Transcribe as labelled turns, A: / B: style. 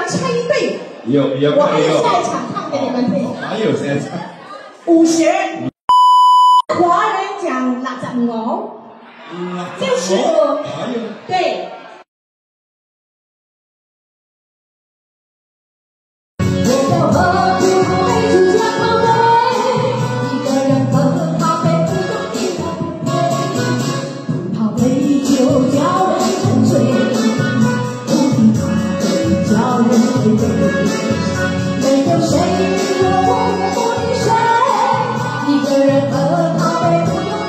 A: 唱一对。
B: 有，
A: 我还有下一场唱给你们听。
B: 还有谁唱
A: ？50。华人讲65，就是对。 没有谁有我也不理谁，一个人喝咖啡不用